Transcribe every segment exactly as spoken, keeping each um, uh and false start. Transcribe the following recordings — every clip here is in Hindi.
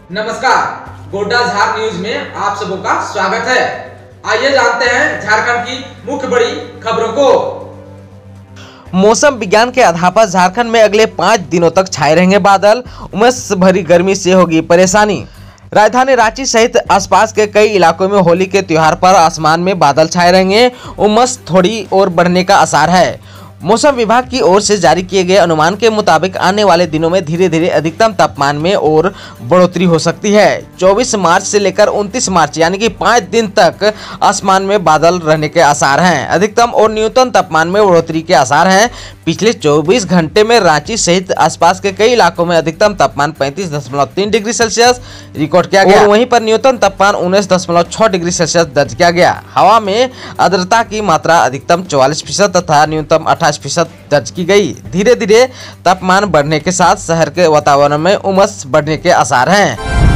नमस्कार, गोड्डा झार न्यूज में आप सबों का स्वागत है। आइए जानते हैं झारखंड की मुख्य बड़ी खबरों को। मौसम विज्ञान के आधार पर झारखंड में अगले पाँच दिनों तक छाए रहेंगे बादल। उमस भरी गर्मी से होगी परेशानी। राजधानी रांची सहित आसपास के कई इलाकों में होली के त्योहार पर आसमान में बादल छाए रहेंगे। उमस थोड़ी और बढ़ने का आसार है। मौसम विभाग की ओर से जारी किए गए अनुमान के मुताबिक आने वाले दिनों में धीरे धीरे अधिकतम तापमान में और बढ़ोतरी हो सकती है। चौबीस मार्च से लेकर उनतीस मार्च यानी कि पाँच दिन तक आसमान में बादल रहने के आसार हैं। अधिकतम और न्यूनतम तापमान में बढ़ोतरी के आसार हैं। पिछले चौबीस घंटे में रांची सहित आसपास के कई इलाकों में अधिकतम तापमान पैंतीस दशमलव तीन डिग्री सेल्सियस रिकॉर्ड किया गया। वहीं पर न्यूनतम तापमान उन्नीस दशमलव छह डिग्री सेल्सियस दर्ज किया गया। हवा में आर्द्रता की मात्रा अधिकतम चौवालीस फीसद तथा न्यूनतम अट्ठाईस फीसद दर्ज की गई। धीरे धीरे तापमान बढ़ने के साथ शहर के वातावरण में उमस बढ़ने के आसार हैं।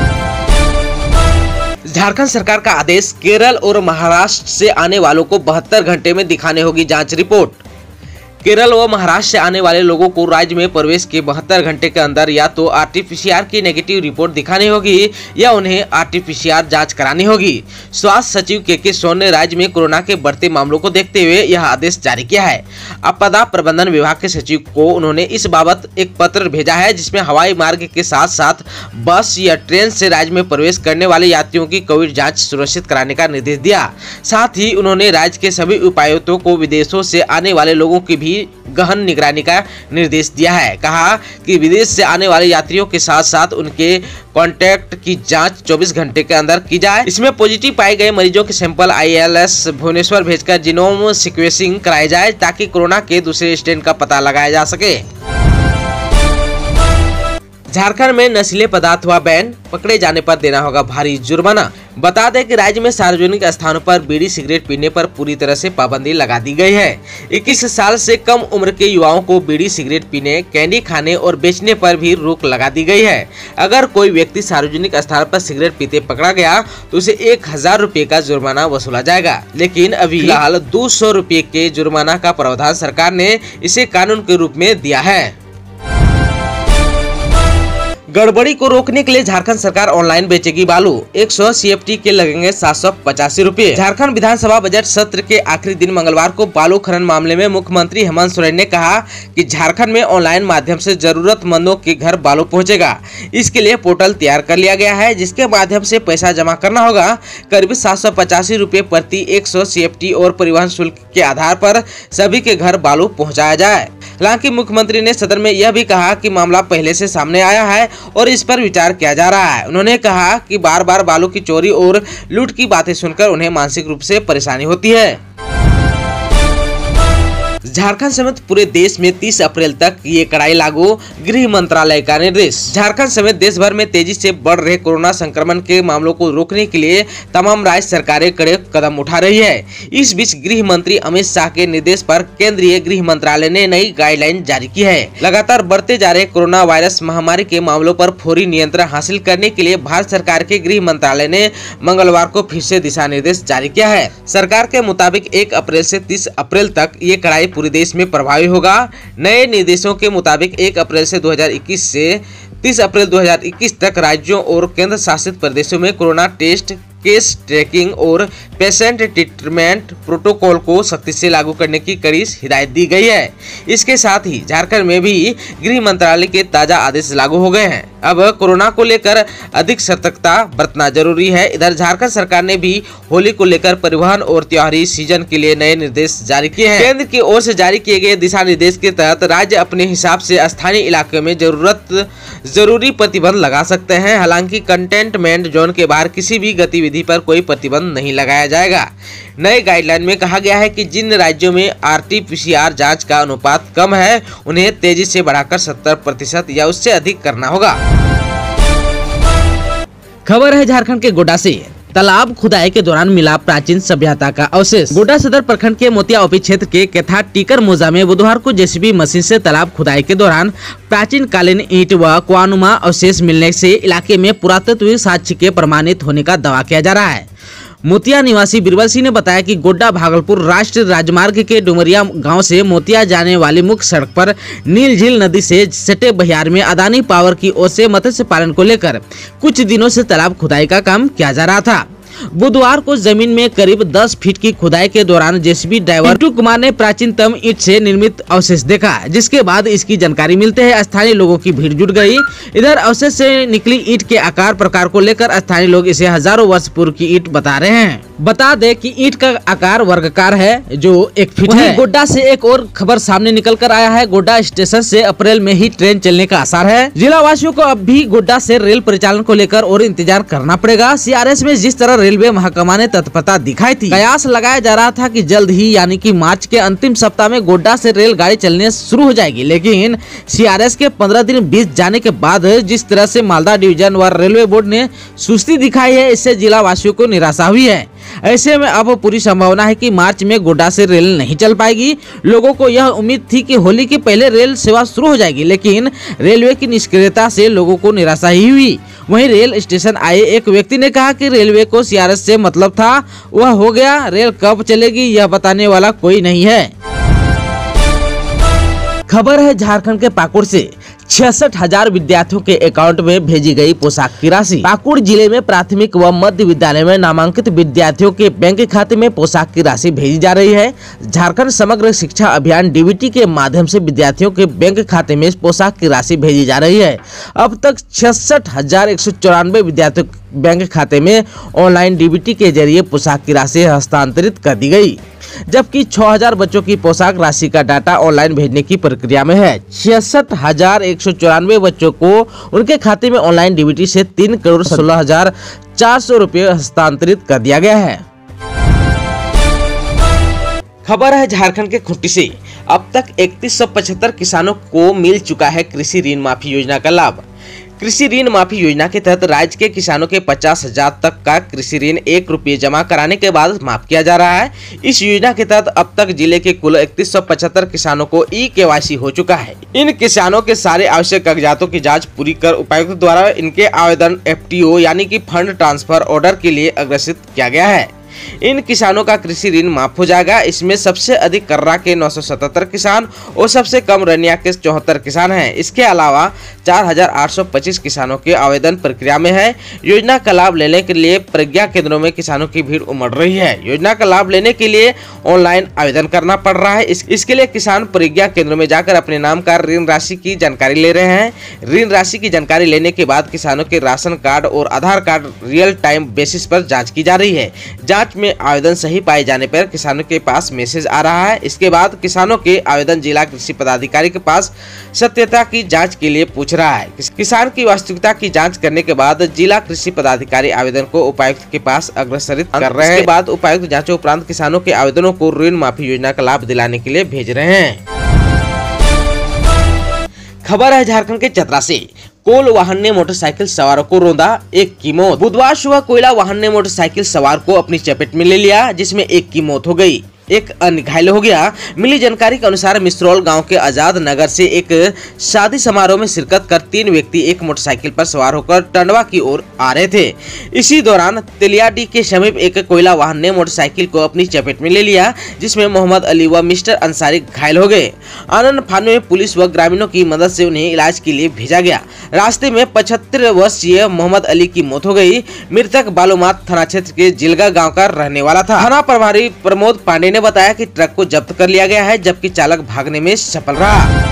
झारखंड सरकार का आदेश, केरल और महाराष्ट्र से आने वालों को बहत्तर घंटे में दिखाने होगी जांच रिपोर्ट। केरल व महाराष्ट्र से आने वाले लोगों को राज्य में प्रवेश के बहत्तर घंटे के अंदर या तो R T P C R की नेगेटिव रिपोर्ट दिखानी होगी या उन्हें R T P C R जांच करानी होगी। स्वास्थ्य सचिव के के सोन ने राज्य में कोरोना के बढ़ते मामलों को देखते हुए यह आदेश जारी किया है। आपदा प्रबंधन विभाग के सचिव को उन्होंने इस बाबत एक पत्र भेजा है, जिसमें हवाई मार्ग के साथ साथ बस या ट्रेन से राज्य में प्रवेश करने वाले यात्रियों की कोविड जाँच सुनिश्चित कराने का निर्देश दिया। साथ ही उन्होंने राज्य के सभी उपायुक्तों को विदेशों से आने वाले लोगों की भी गहन निगरानी का निर्देश दिया है। कहा कि विदेश से आने वाले यात्रियों के साथ साथ उनके कॉन्टैक्ट की जांच चौबीस घंटे के अंदर की जाए। इसमें पॉजिटिव पाए गए मरीजों के sample I L S Bhubaneswar भेजकर जीनोम सीक्वेंसिंग कराई जाए, ताकि कोरोना के दूसरे स्ट्रेन का पता लगाया जा सके। झारखंड में नशीले पदार्थ हुआ बैन, पकड़े जाने पर देना होगा भारी जुर्माना। बता दें कि राज्य में सार्वजनिक स्थानों पर बीड़ी सिगरेट पीने पर पूरी तरह से पाबंदी लगा दी गई है। इक्कीस साल से कम उम्र के युवाओं को बीड़ी सिगरेट पीने, कैंडी खाने और बेचने पर भी रोक लगा दी गई है। अगर कोई व्यक्ति सार्वजनिक स्थान पर सिगरेट पीते पकड़ा गया तो उसे एक हजार रुपये का जुर्माना वसूला जाएगा। लेकिन अभी फिलहाल दो सौ रुपये के जुर्माना का प्रावधान सरकार ने इसे कानून के रूप में दिया है। गड़बड़ी को रोकने के लिए झारखंड सरकार ऑनलाइन बेचेगी बालू। एक सौ सी एफ टी के लगेंगे सात सौ पचासी रूपए। झारखंड विधानसभा बजट सत्र के आखिरी दिन मंगलवार को बालू खनन मामले में मुख्यमंत्री हेमंत सोरेन ने कहा कि झारखंड में ऑनलाइन माध्यम से जरूरतमंदों के घर बालू पहुंचेगा। इसके लिए पोर्टल तैयार कर लिया गया है, जिसके माध्यम से पैसा जमा करना होगा। करीब सात सौ पचासी रूपए प्रति एक सौ सी एफ टी और परिवहन शुल्क के आधार पर सभी के घर बालू पहुँचाया जाए। हालांकि मुख्यमंत्री ने सदन में यह भी कहा कि मामला पहले से सामने आया है और इस पर विचार किया जा रहा है। उन्होंने कहा कि बार बार बालू की चोरी और लूट की बातें सुनकर उन्हें मानसिक रूप से परेशानी होती है। झारखंड समेत पूरे देश में तीस अप्रैल तक ये कड़ाई लागू, गृह मंत्रालय का निर्देश। झारखंड समेत देश भर में तेजी से बढ़ रहे कोरोना संक्रमण के मामलों को रोकने के लिए तमाम राज्य सरकारें कड़े कदम उठा रही है। इस बीच गृह मंत्री अमित शाह के निर्देश पर केंद्रीय गृह मंत्रालय ने नई गाइडलाइन जारी की है। लगातार बढ़ते जा रहे कोरोना वायरस महामारी के मामलों पर फौरी नियंत्रण हासिल करने के लिए भारत सरकार के गृह मंत्रालय ने मंगलवार को फिर से दिशा निर्देश जारी किया है। सरकार के मुताबिक एक अप्रैल से तीस अप्रैल तक ये कड़ाई पूरे देश में प्रभावी होगा। नए निर्देशों के मुताबिक एक अप्रैल से दो हज़ार इक्कीस से तीस अप्रैल दो हज़ार इक्कीस तक राज्यों और केंद्र शासित प्रदेशों में कोरोना टेस्ट, केस ट्रैकिंग और पेशेंट ट्रीटमेंट प्रोटोकॉल को सख्ती से लागू करने की कड़ी हिदायत दी गई है। इसके साथ ही झारखंड में भी गृह मंत्रालय के ताजा आदेश लागू हो गए हैं। अब कोरोना को लेकर अधिक सतर्कता बरतना जरूरी है। इधर झारखंड सरकार ने भी होली को लेकर परिवहन और त्योहारी सीजन के लिए नए निर्देश जारी किए हैं। केंद्र की ओर से जारी किए गए दिशा निर्देश के तहत राज्य अपने हिसाब से स्थानीय इलाके में जरूरत जरूरी प्रतिबंध लगा सकते हैं। हालांकि कंटेनमेंट जोन के बाहर किसी भी गतिविधि पर कोई प्रतिबंध नहीं लगाया जाएगा। नए गाइडलाइन में कहा गया है कि जिन राज्यों में R T P C R जांच का अनुपात कम है, उन्हें तेजी से बढ़ाकर सत्तर प्रतिशत या उससे अधिक करना होगा। खबर है झारखंड के गोड्डा से। तालाब खुदाई के दौरान मिला प्राचीन सभ्यता का अवशेष। गोड्डा सदर प्रखंड के मोतिया ओपी क्षेत्र के केथा टीकर मोजा में बुधवार को जे सी बी मशीन से तालाब खुदाई के दौरान प्राचीन कालीन ईंट व क्वानुमा अवशेष मिलने से इलाके में पुरातत्व साक्ष्य के प्रमाणित होने का दावा किया जा रहा है। मोतिया निवासी बीरबल सिंह ने बताया कि गोड्डा भागलपुर राष्ट्रीय राजमार्ग के डुमरिया गांव से मोतिया जाने वाली मुख्य सड़क पर नील झील नदी से सटे बहियार में अदानी पावर की ओर से मत्स्य पालन को लेकर कुछ दिनों से तालाब खुदाई का काम किया जा रहा था। बुधवार को जमीन में करीब दस फीट की खुदाई के दौरान जेसीबी ड्राइवर पिंटू कुमार ने प्राचीनतम ईंट से निर्मित अवशेष देखा, जिसके बाद इसकी जानकारी मिलते हैं स्थानीय लोगों की भीड़ जुट गई। इधर अवशेष से निकली ईंट के आकार प्रकार को लेकर स्थानीय लोग इसे हजारों वर्ष पूर्व की ईंट बता रहे हैं। बता दें कि ईंट का आकार वर्गाकार है जो एक फीट है। गोड्डा से एक और खबर सामने निकल कर आया है। गोड्डा स्टेशन से अप्रैल में ही ट्रेन चलने का आसार है। जिला वासियों को अब भी गोड्डा से रेल परिचालन को लेकर और इंतजार करना पड़ेगा। सीआरएस में जिस तरह रेलवे महकमा ने तत्परता दिखाई थी, कयास लगाया जा रहा था कि जल्द ही यानी कि मार्च के अंतिम सप्ताह में गोड्डा से रेलगाड़ी चलने शुरू हो जाएगी, लेकिन सीआरएस के पंद्रह दिन बीत जाने के बाद जिस तरह से मालदा डिवीजन व रेलवे बोर्ड ने सुस्ती दिखाई है, इससे जिला वासियों को निराशा हुई है। ऐसे में अब पूरी संभावना है कि मार्च में गोड्डा से रेल नहीं चल पाएगी। लोगों को यह उम्मीद थी कि होली के पहले रेल सेवा शुरू हो जाएगी, लेकिन रेलवे की निष्क्रियता से लोगों को निराशा ही हुई। वहीं रेल स्टेशन आए एक व्यक्ति ने कहा कि रेलवे को सीआरएस से मतलब था, वह हो गया, रेल कब चलेगी यह बताने वाला कोई नहीं है। खबर है झारखंड के पाकुड़ से। छियासठ हजार विद्यार्थियों के अकाउंट में भेजी गई पोशाक की राशि। पाकुड़ जिले में प्राथमिक व मध्य विद्यालय में नामांकित विद्यार्थियों के बैंक खाते में पोशाक की राशि भेजी जा रही है। झारखंड समग्र शिक्षा अभियान डीबीटी के माध्यम से विद्यार्थियों के बैंक खाते में पोशाक की राशि भेजी जा रही है। अब तक छियासठ हजार एक सौ चौरानवे विद्यार्थियों बैंक खाते में ऑनलाइन डीबीटी के जरिए पोशाक की राशि हस्तांतरित कर दी गई, जबकि छह हजार बच्चों की पोशाक राशि का डाटा ऑनलाइन भेजने की प्रक्रिया में है। छियासठ हजार एक सौ चौरानवे बच्चों को उनके खाते में ऑनलाइन डीबीटी से तीन करोड़ सोलह हजार चार सौ रुपये हस्तांतरित कर दिया गया है। खबर है झारखंड के खूंटी से। अब तक इकतीस सौ पचहत्तर किसानों को मिल चुका है कृषि ऋण माफी योजना का लाभ। कृषि ऋण माफी योजना के तहत राज्य के किसानों के पचास हजार तक का कृषि ऋण एक रुपये जमा कराने के बाद माफ किया जा रहा है। इस योजना के तहत अब तक जिले के कुल इकतीस सौ पचहत्तर किसानों को ई केवाईसी हो चुका है। इन किसानों के सारे आवश्यक कागजातों की जांच पूरी कर उपायुक्त द्वारा इनके आवेदन एफटीओ यानी कि फंड ट्रांसफर ऑर्डर के लिए अग्रसित किया गया है। इन किसानों का कृषि ऋण माफ हो जाएगा। इसमें सबसे अधिक कर्रा के नौ सौ सतहत्तर किसान और सबसे कम रनिया के चौहत्तर किसान हैं। इसके अलावा चार हजार आठ सौ पच्चीस किसानों के आवेदन प्रक्रिया में है। योजना का लाभ लेने के लिए प्रज्ञा केंद्रों में किसानों की भीड़ उमड़ रही है। योजना का लाभ लेने के लिए ऑनलाइन आवेदन करना पड़ रहा है। इस, इसके लिए किसान प्रज्ञा केंद्रों में जाकर अपने नाम का ऋण राशि की जानकारी ले रहे हैं। ऋण राशि की जानकारी लेने के बाद किसानों के राशन कार्ड और Aadhaar card real time basis पर जाँच की जा रही है। जाँच में आवेदन सही पाए जाने पर किसानों के पास मैसेज आ रहा है। इसके बाद किसानों के आवेदन जिला कृषि पदाधिकारी के पास सत्यता की जांच के लिए पूछ रहा है। किसान की वास्तविकता की जांच करने के बाद जिला कृषि पदाधिकारी आवेदन को उपायुक्त के पास अग्रसरित कर रहे हैं। इसके बाद उपायुक्त जांच उपरांत किसानों के आवेदनों को ऋण माफी योजना का लाभ दिलाने के लिए भेज रहे हैं। खबर है झारखंड के चतरा से। कोल वाहन ने मोटरसाइकिल सवारों को रौंदा, एक की मौत। बुधवार सुबह कोयला वाहन ने मोटरसाइकिल सवार को अपनी चपेट में ले लिया, जिसमें एक की मौत हो गई, एक अन्य घायल हो गया। मिली जानकारी के अनुसार मिस्रौल गांव के आजाद नगर से एक शादी समारोह में शिरकत कर तीन व्यक्ति एक मोटरसाइकिल पर सवार होकर टंडवा की ओर आ रहे थे। इसी दौरान तेलियाडी के समीप एक कोयला वाहन ने मोटरसाइकिल को अपनी चपेट में ले लिया, जिसमें मोहम्मद अली व मिस्टर अंसारी घायल हो गए। आनंद फानू में पुलिस व ग्रामीणों की मदद से उन्हें इलाज के लिए भेजा गया। रास्ते में पचहत्तर वर्षीय मोहम्मद अली की मौत हो गई। मृतक बालूमाथ थाना क्षेत्र के जिलगा गाँव का रहने वाला था। थाना प्रभारी प्रमोद पांडे ने बताया कि ट्रक को जब्त कर लिया गया है, जबकि चालक भागने में सफल रहा।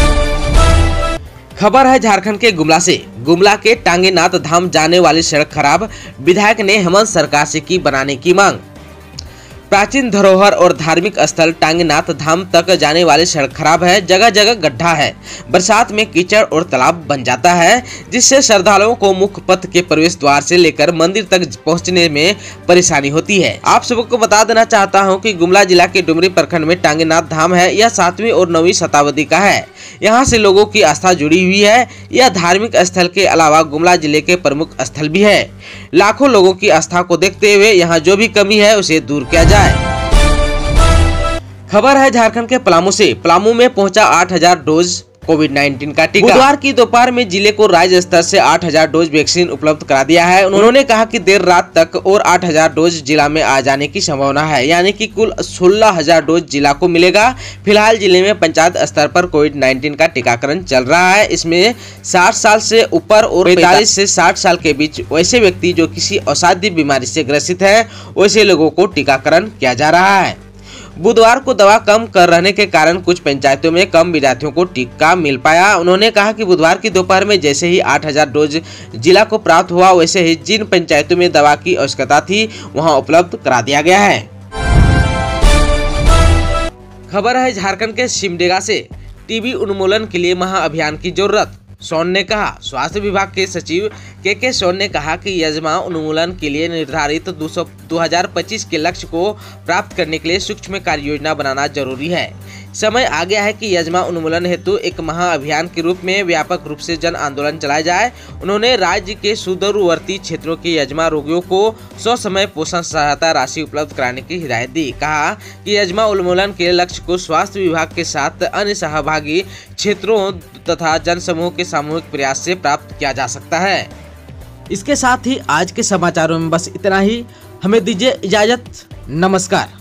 खबर है झारखंड के गुमला से। गुमला के टांगेनाथ धाम जाने वाली सड़क खराब, विधायक ने हेमंत सरकार से की बनाने की मांग। प्राचीन धरोहर और धार्मिक स्थल टांगेनाथ धाम तक जाने वाली सड़क खराब है, जगह जगह गड्ढा है। बरसात में कीचड़ और तालाब बन जाता है, जिससे श्रद्धालुओं को मुख्य पथ के प्रवेश द्वार से लेकर मंदिर तक पहुंचने में परेशानी होती है। आप सबको बता देना चाहता हूं कि गुमला जिला के डुमरी प्रखंड में टांगेनाथ धाम है। यह सातवीं और नौवीं शताब्दी का है। यहाँ से लोगों की आस्था जुड़ी हुई है। यह धार्मिक स्थल के अलावा गुमला जिले के प्रमुख स्थल भी है। लाखों लोगों की आस्था को देखते हुए यहाँ जो भी कमी है उसे दूर किया जाए। खबर है झारखंड के पलामू से। पलामू में पहुंचा आठ हजार डोज कोविड नाइन्टीन का टीका। बुधवार की दोपहर में जिले को राज्य स्तर से आठ हजार डोज वैक्सीन उपलब्ध करा दिया है। उन्होंने कहा कि देर रात तक और आठ हजार डोज जिला में आ जाने की संभावना है, यानी कि कुल सोलह हजार डोज जिला को मिलेगा। फिलहाल जिले में पंचायत स्तर पर कोविड नाइन्टीन का टीकाकरण चल रहा है। इसमें साठ साल से ऊपर और पैंतालीस से साठ साल के बीच वैसे व्यक्ति जो किसी असाध्य बीमारी से ग्रसित है, वैसे लोगों को टीकाकरण किया जा रहा है। बुधवार को दवा कम कर रहने के कारण कुछ पंचायतों में कम विद्यार्थियों को टीका मिल पाया। उन्होंने कहा कि बुधवार की दोपहर में जैसे ही आठ हजार डोज जिला को प्राप्त हुआ, वैसे ही जिन पंचायतों में दवा की आवश्यकता थी वहां उपलब्ध करा दिया गया है। खबर है झारखंड के सिमडेगा से, टीबी उन्मूलन के लिए महाअभियान की जरूरत, सोन ने कहा। स्वास्थ्य विभाग के सचिव के के सोन ने कहा कि यज्मा उन्मूलन के लिए निर्धारित दो हज़ार पच्चीस के लक्ष्य को प्राप्त करने के लिए सूक्ष्म कार्य योजना बनाना जरूरी है। समय आ गया है कि यज्मा उन्मूलन हेतु एक महाअभियान के रूप में व्यापक रूप से जन आंदोलन चलाया जाए। उन्होंने राज्य के सुदूरवर्ती क्षेत्रों के यज्मा रोगियों को सौ समय पोषण सहायता राशि उपलब्ध कराने की हिदायत दी। कहा कि यज्मा उन्मूलन के लक्ष्य को स्वास्थ्य विभाग के साथ अन्य सहभागी क्षेत्रों तथा जन समूह के सामूहिक प्रयास से प्राप्त किया जा सकता है। इसके साथ ही आज के समाचारों में बस इतना ही। हमें दीजिए इजाजत। नमस्कार।